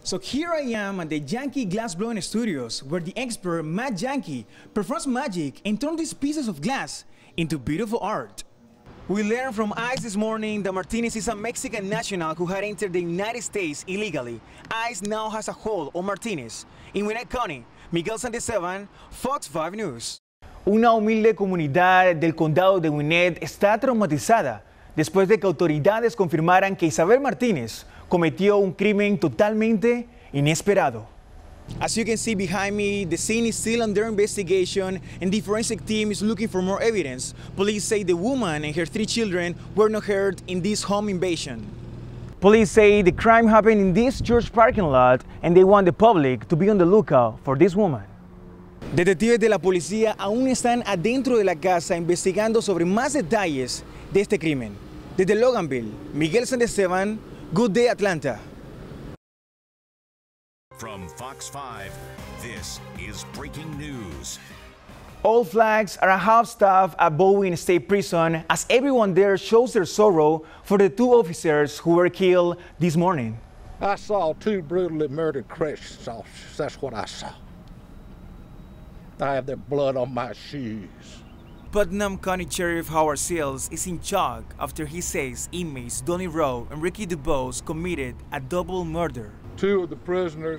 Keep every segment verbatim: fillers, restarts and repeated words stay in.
So here I am at the Yankee Glassblowing Studios, where the expert Matt Yankee performs magic and turns these pieces of glass into beautiful art. We learned from ICE this morning that Martinez is a Mexican national who had entered the United States illegally. ICE now has a hold on Martinez. In Gwinnett County, Miguel Santisteban, Fox five News. Una humilde comunidad del condado de Gwinnett está traumatizada después de que autoridades confirmaran que Isabel Martínez cometió un crimen totalmente inesperado. As you can see behind me, the scene is still under investigation and the forensic team is looking for more evidence. Police say the woman and her three children were not hurt in this home invasion. Police say the crime happened in this church parking lot and they want the public to be on the lookout for this woman. Detectives de la policía aún están adentro de la casa investigando sobre más detalles de este crimen. Desde Loganville, Miguel Santisteban, Good Day Atlanta. From Fox five, this is breaking news. All flags are at half-staff at Bowen State Prison as everyone there shows their sorrow for the two officers who were killed this morning. I saw two brutally murdered corrections officers. That's what I saw. I have their blood on my shoes. Putnam County Sheriff Howard Seals is in shock after he says inmates Donnie Rowe and Ricky DuBose committed a double murder. Two of the prisoners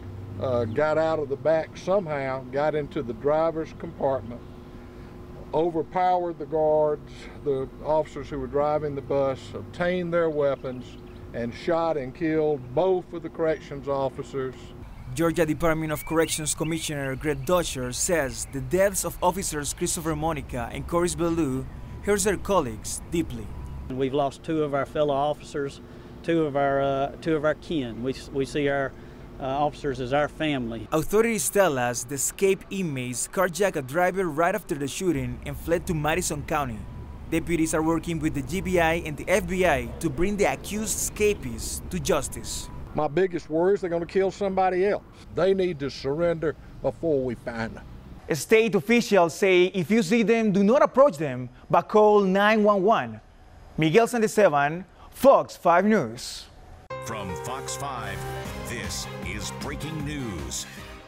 uh, got out of the back somehow, got into the driver's compartment, overpowered the guards, the officers who were driving the bus, obtained their weapons, and shot and killed both of the corrections officers. Georgia Department of Corrections Commissioner Greg Dutcher says the deaths of officers Christopher Monica and Corey Bellew hurts their colleagues deeply. We've lost two of our fellow officers, two of our uh, two of our kin. We we see our uh, officers as our family. Authorities tell us the escaped inmates carjacked a driver right after the shooting and fled to Madison County. Deputies are working with the G B I and the F B I to bring the accused escapees to justice. My biggest worry is they're going to kill somebody else. They need to surrender before we find them. State officials say if you see them, do not approach them, but call nine one one. Miguel Santisteban, Fox five News. From Fox five, this is breaking news.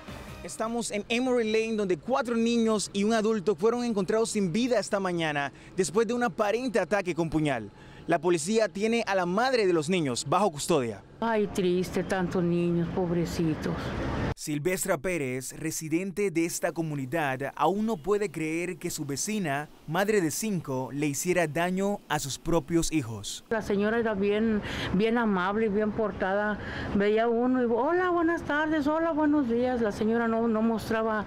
Estamos en Emory Lane, donde cuatro niños y un adulto fueron encontrados sin vida esta mañana después de un aparente ataque con puñal. La policía tiene a la madre de los niños bajo custodia. Ay, triste, tantos niños, pobrecitos. Silvestra Pérez, residente de esta comunidad, aún no puede creer que su vecina, madre de cinco, le hiciera daño a sus propios hijos. La señora era bien, bien amable y bien portada. Veía uno y, hola, buenas tardes, hola, buenos días. La señora no, no mostraba,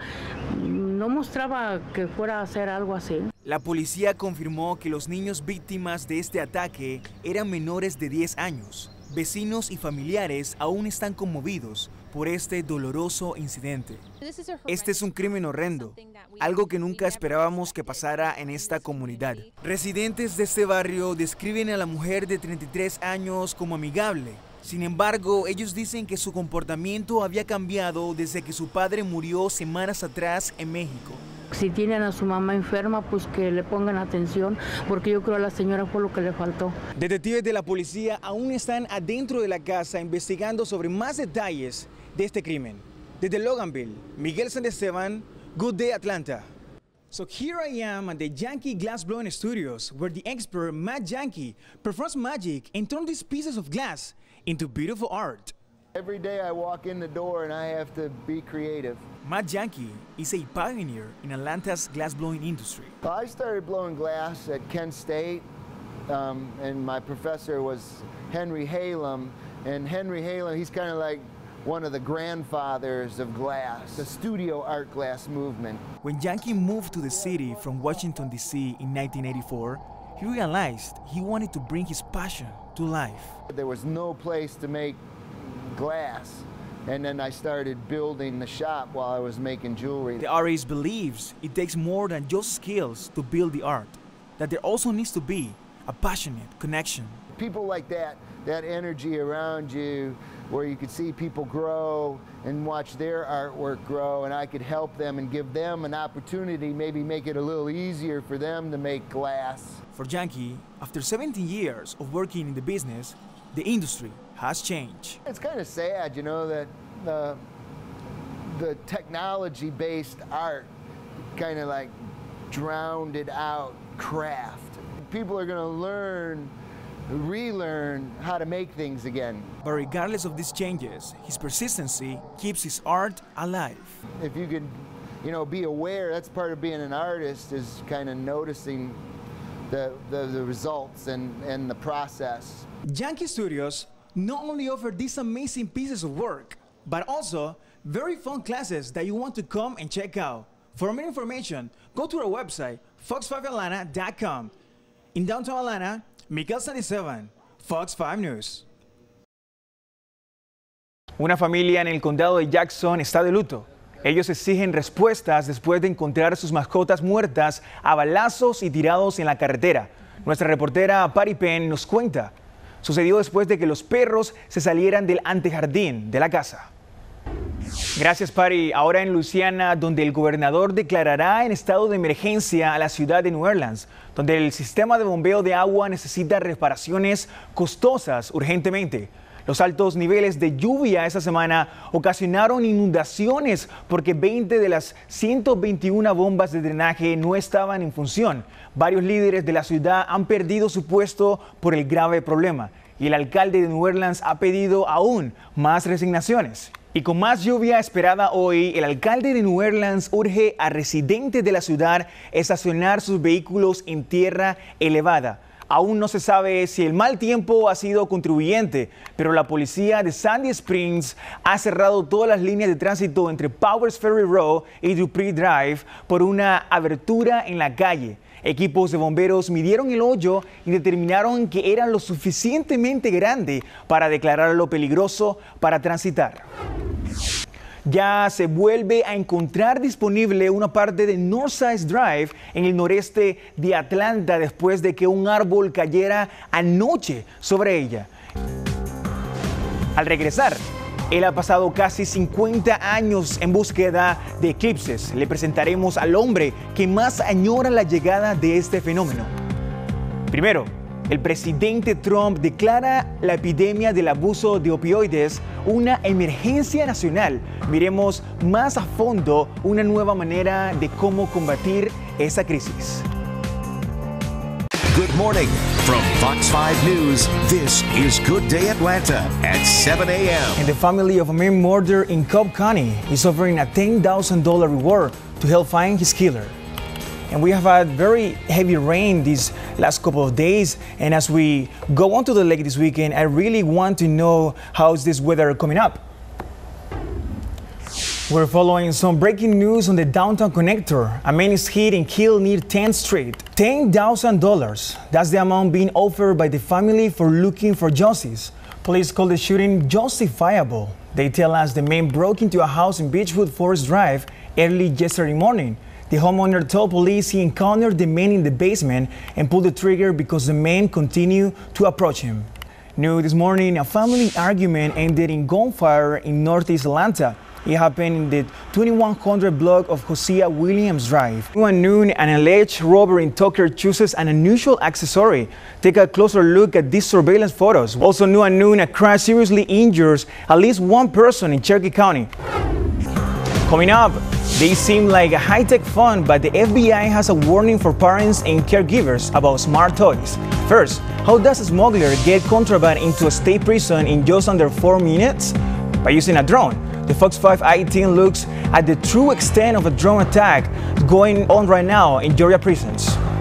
no mostraba que fuera a hacer algo así. La policía confirmó que los niños víctimas de este ataque eran menores de diez años. Vecinos y familiares aún están conmovidos por este doloroso incidente. Este es un crimen horrendo, algo que nunca esperábamos que pasara en esta comunidad. Residentes de este barrio describen a la mujer de treinta y tres años como amigable. Sin embargo, ellos dicen que su comportamiento había cambiado desde que su padre murió semanas atrás en México. Si tienen a su mamá enferma, pues que le pongan atención, porque yo creo a la señora fue lo que le faltó. Detectives de la policía aún están adentro de la casa investigando sobre más detalles de este crimen. Desde Loganville, Miguel Santisteban, Good Day Atlanta. So here I am at the Yankee Glassblowing Studios, where the expert Matt Yankee performs magic and turns these pieces of glass into beautiful art. Every day I walk in the door and I have to be creative. Matt Yankee is a pioneer in Atlanta's glassblowing industry. Well, I started blowing glass at Kent State, um, and my professor was Henry Halem. And Henry Halem, he's kind of like one of the grandfathers of glass, the studio art glass movement. When Yankee moved to the city from Washington, D C in nineteen eighty-four, he realized he wanted to bring his passion to life. There was no place to make glass. And then I started building the shop while I was making jewelry. The artist believes it takes more than just skills to build the art, that there also needs to be a passionate connection. people like that, that energy around you, where you could see people grow and watch their artwork grow, and I could help them and give them an opportunity, maybe make it a little easier for them to make glass. For Yankee, after seventeen years of working in the business, the industry has changed. It's kind of sad, you know, that uh, the technology-based art kind of like drowned it out craft. People are going to learn, relearn how to make things again. But regardless of these changes, his persistency keeps his art alive. If you could, you know, be aware, that's part of being an artist, is kind of noticing the, the, the results and, and the process. Yankee Studios not only offer these amazing pieces of work, but also very fun classes that you want to come and check out. For more information, go to our website, fox five atlanta dot com. In downtown Atlanta, Miguel Santisteban, Fox five News. Una familia en el condado de Jackson está de luto. Ellos exigen respuestas después de encontrar sus mascotas muertas a balazos y tirados en la carretera. Nuestra reportera Patty Penn nos cuenta. Sucedió después de que los perros se salieran del antejardín de la casa. Gracias, Patty. Ahora en Luisiana, donde el gobernador declarará en estado de emergencia a la ciudad de New Orleans, donde el sistema de bombeo de agua necesita reparaciones costosas urgentemente. Los altos niveles de lluvia esta semana ocasionaron inundaciones porque veinte de las ciento veintiuna bombas de drenaje no estaban en función. Varios líderes de la ciudad han perdido su puesto por el grave problema y el alcalde de New Orleans ha pedido aún más resignaciones. Y con más lluvia esperada hoy, el alcalde de New Orleans urge a residentes de la ciudad estacionar sus vehículos en tierra elevada. Aún no se sabe si el mal tiempo ha sido contribuyente, pero la policía de Sandy Springs ha cerrado todas las líneas de tránsito entre Powers Ferry Road y Dupree Drive por una abertura en la calle. Equipos de bomberos midieron el hoyo y determinaron que era lo suficientemente grande para declararlo peligroso para transitar. Ya se vuelve a encontrar disponible una parte de Northside Drive en el noreste de Atlanta después de que un árbol cayera anoche sobre ella. Al regresar, él ha pasado casi cincuenta años en búsqueda de eclipses. Le presentaremos al hombre que más añora la llegada de este fenómeno. Primero, el presidente Trump declara la epidemia del abuso de opioides una emergencia nacional. Miremos más a fondo una nueva manera de cómo combatir esa crisis. Good morning. From Fox five News, this is Good Day Atlanta at seven a m And the family of a man murdered in Cobb County is offering a ten thousand dollar reward to help find his killer. And we have had very heavy rain these last couple of days. And as we go onto the lake this weekend, I really want to know how's this weather coming up. We're following some breaking news on the downtown connector. A man is hit and killed near tenth street. ten thousand dollars. That's the amount being offered by the family for looking for justice. Police call the shooting justifiable. They tell us the man broke into a house in Beechwood Forest Drive early yesterday morning. The homeowner told police he encountered the man in the basement and pulled the trigger because the man continued to approach him. New this morning, a family argument ended in gunfire in northeast Atlanta. It happened in the twenty-one hundred block of Hosea Williams Drive. New at noon, an alleged robber in Tucker chooses an unusual accessory. Take a closer look at these surveillance photos. Also new at noon, a crash seriously injures at least one person in Cherokee County. Coming up, they seem like a high-tech fun, but the F B I has a warning for parents and caregivers about smart toys. First, how does a smuggler get contraband into a state prison in just under four minutes? By using a drone. The Fox five I team looks at the true extent of a drone attack going on right now in Georgia prisons.